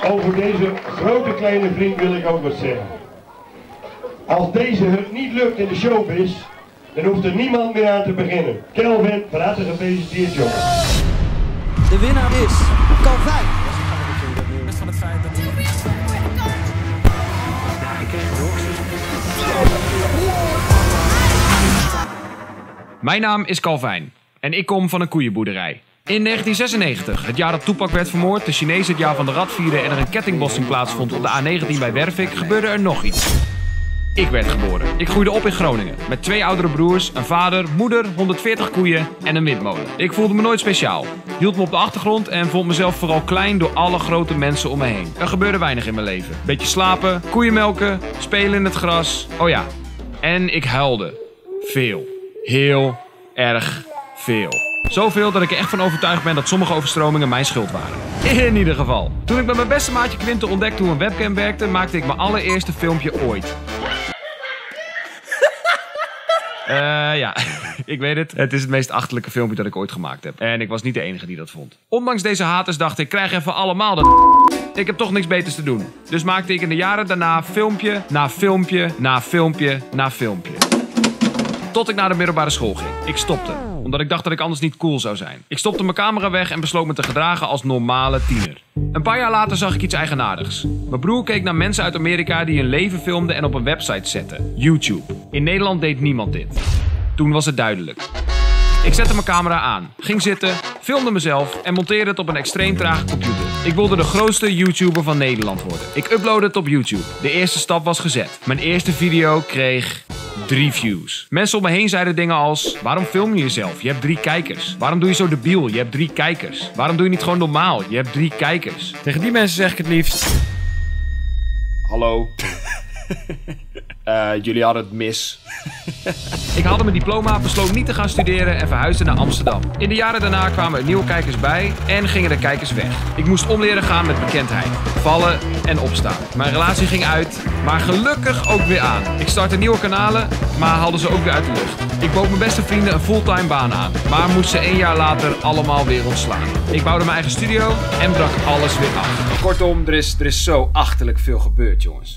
Over deze grote kleine vriend wil ik ook wat zeggen. Als deze het niet lukt in de showbiz, dan hoeft er niemand meer aan te beginnen. Kelvin, van harte gefeliciteerd, jongen. De winnaar is Calvin. Van het feit dat hij... Mijn naam is Calvin en ik kom van een koeienboerderij. In 1996, het jaar dat Tupac werd vermoord, de Chinezen het jaar van de rat vierden en er een kettingbotsing plaatsvond op de A19 bij Wervik, gebeurde er nog iets. Ik werd geboren. Ik groeide op in Groningen, met 2 oudere broers, een vader, moeder, 140 koeien en een windmolen. Ik voelde me nooit speciaal, hield me op de achtergrond en vond mezelf vooral klein door alle grote mensen om me heen. Er gebeurde weinig in mijn leven. Beetje slapen, koeien melken, spelen in het gras. Oh ja, en ik huilde. Veel. Heel erg veel. Zoveel dat ik er echt van overtuigd ben dat sommige overstromingen mijn schuld waren. In ieder geval. Toen ik met mijn beste maatje Quinten ontdekte hoe een webcam werkte, maakte ik mijn allereerste filmpje ooit. Ja, ik weet het. Het is het meest achterlijke filmpje dat ik ooit gemaakt heb. En ik was niet de enige die dat vond. Ondanks deze haters dacht ik, krijg even allemaal dat. Ik heb toch niks beters te doen. Dus maakte ik in de jaren daarna filmpje na filmpje na filmpje na filmpje. Tot ik naar de middelbare school ging. Ik stopte, omdat ik dacht dat ik anders niet cool zou zijn. Ik stopte mijn camera weg en besloot me te gedragen als normale tiener. Een paar jaar later zag ik iets eigenaardigs. Mijn broer keek naar mensen uit Amerika die hun leven filmden en op een website zetten. YouTube. In Nederland deed niemand dit. Toen was het duidelijk. Ik zette mijn camera aan, ging zitten, filmde mezelf en monteerde het op een extreem trage computer. Ik wilde de grootste YouTuber van Nederland worden. Ik uploadde het op YouTube. De eerste stap was gezet. Mijn eerste video kreeg 3 views. Mensen om me heen zeiden dingen als: waarom film je jezelf? Je hebt 3 kijkers. Waarom doe je zo debiel? Je hebt 3 kijkers. Waarom doe je niet gewoon normaal? Je hebt 3 kijkers. Tegen die mensen zeg ik het liefst: hallo. Jullie hadden het mis. Ik haalde mijn diploma, besloot niet te gaan studeren en verhuisde naar Amsterdam. In de jaren daarna kwamen er nieuwe kijkers bij en gingen de kijkers weg. Ik moest omleren gaan met bekendheid. Vallen en opstaan. Mijn relatie ging uit, maar gelukkig ook weer aan. Ik startte nieuwe kanalen, maar haalde ze ook weer uit de lucht. Ik bood mijn beste vrienden een fulltime baan aan, maar moest ze 1 jaar later allemaal weer ontslaan. Ik bouwde mijn eigen studio en brak alles weer af. Kortom, er is zo achterlijk veel gebeurd, jongens.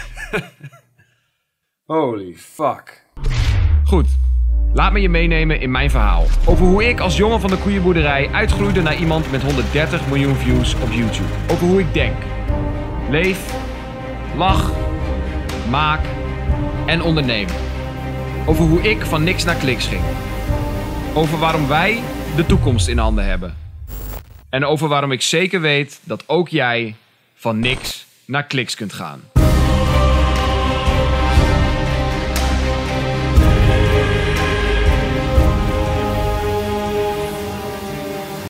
Holy fuck. Goed, laat me je meenemen in mijn verhaal. Over hoe ik als jongen van de koeienboerderij uitgroeide naar iemand met 130 miljoen views op YouTube. Over hoe ik denk, leef, lach, maak en onderneem. Over hoe ik van niks naar kliks ging. Over waarom wij de toekomst in handen hebben. En over waarom ik zeker weet dat ook jij van niks naar kliks kunt gaan.